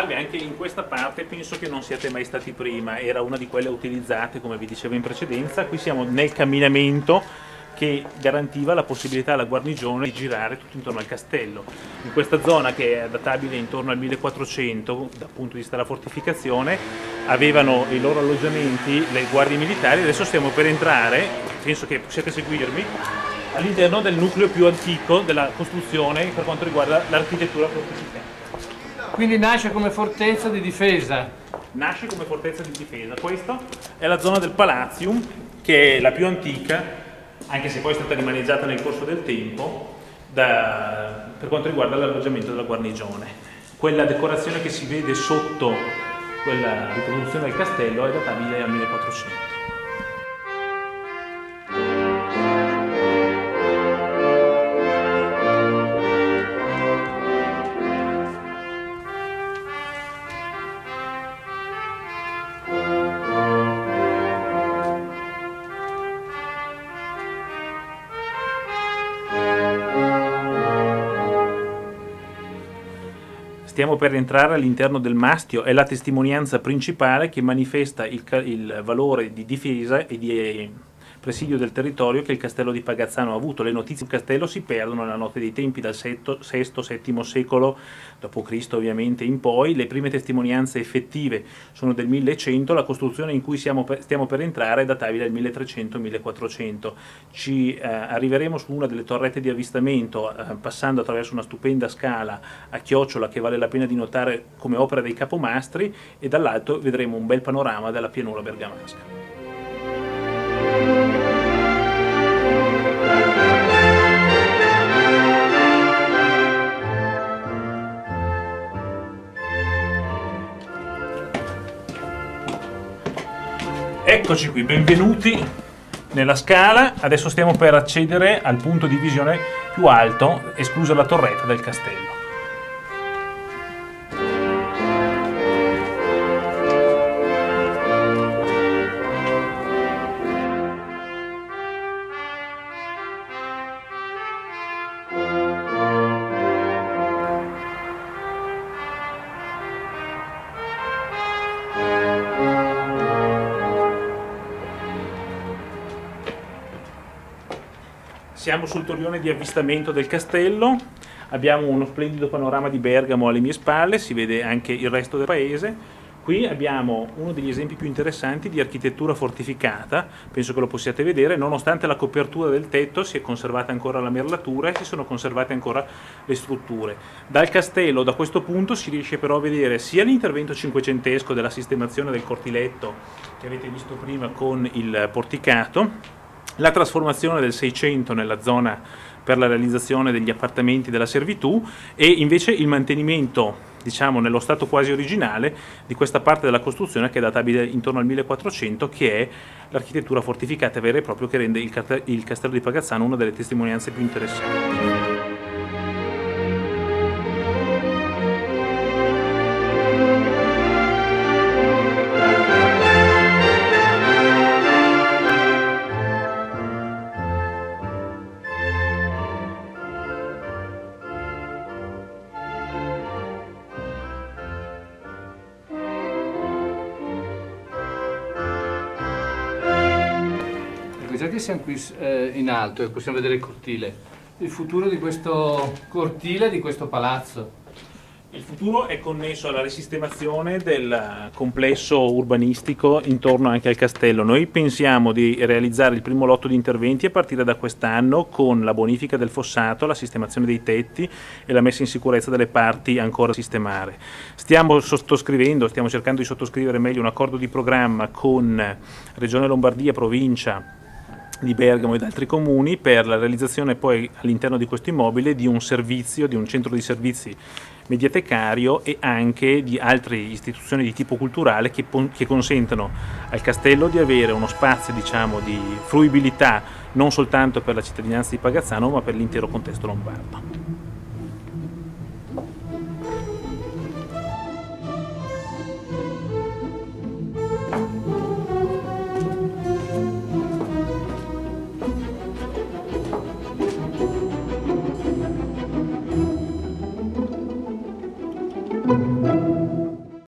salve, anche in questa parte penso che non siate mai stati prima, era una di quelle utilizzate come vi dicevo in precedenza. Qui siamo nel camminamento che garantiva la possibilità alla guarnigione di girare tutto intorno al castello. In questa zona, che è databile intorno al 1400 dal punto di vista della fortificazione, avevano i loro alloggiamenti le guardie militari. Adesso stiamo per entrare, penso che possiate seguirmi, all'interno del nucleo più antico della costruzione per quanto riguarda l'architettura fortificata. Quindi nasce come fortezza di difesa? Nasce come fortezza di difesa. Questa è la zona del Palatium, che è la più antica, anche se poi è stata rimaneggiata nel corso del tempo, per quanto riguarda l'alloggiamento della guarnigione. Quella decorazione che si vede sotto quella riproduzione del castello è databile al 1400. Stiamo per entrare all'interno del mastio, è la testimonianza principale che manifesta il valore di difesa e di presidio del territorio che il castello di Pagazzano ha avuto. Le notizie sul castello si perdono nella notte dei tempi, dal VI-VII secolo d.C. ovviamente in poi. Le prime testimonianze effettive sono del 1100, la costruzione in cui stiamo per entrare è databile del 1300-1400. Ci arriveremo su una delle torrette di avvistamento passando attraverso una stupenda scala a chiocciola che vale la pena di notare come opera dei capomastri, e dall'alto vedremo un bel panorama della pianura bergamasca. Eccoci qui, benvenuti nella scala. Adesso stiamo per accedere al punto di visione più alto, esclusa la torretta del castello. Siamo sul torrione di avvistamento del castello, abbiamo uno splendido panorama di Bergamo alle mie spalle, si vede anche il resto del paese. Qui abbiamo uno degli esempi più interessanti di architettura fortificata, penso che lo possiate vedere. Nonostante la copertura del tetto si è conservata ancora la merlatura e si sono conservate ancora le strutture. Dal castello, da questo punto, si riesce però a vedere sia l'intervento cinquecentesco della sistemazione del cortiletto che avete visto prima con il porticato, la trasformazione del Seicento nella zona per la realizzazione degli appartamenti della servitù, e invece il mantenimento, diciamo, nello stato quasi originale di questa parte della costruzione che è databile intorno al 1400, che è l'architettura fortificata vera e propria, che rende il castello di Pagazzano una delle testimonianze più interessanti. Già che siamo qui in alto e possiamo vedere il cortile, il futuro di questo cortile, di questo palazzo? Il futuro è connesso alla risistemazione del complesso urbanistico intorno anche al castello. Noi pensiamo di realizzare il primo lotto di interventi a partire da quest'anno, con la bonifica del fossato, la sistemazione dei tetti e la messa in sicurezza delle parti ancora da sistemare. Stiamo cercando di sottoscrivere meglio un accordo di programma con Regione Lombardia, provincia di Bergamo ed altri comuni per la realizzazione poi all'interno di questo immobile di un servizio, di un centro di servizi mediatecario e anche di altre istituzioni di tipo culturale che consentano al castello di avere uno spazio, diciamo, di fruibilità non soltanto per la cittadinanza di Pagazzano ma per l'intero contesto lombardo.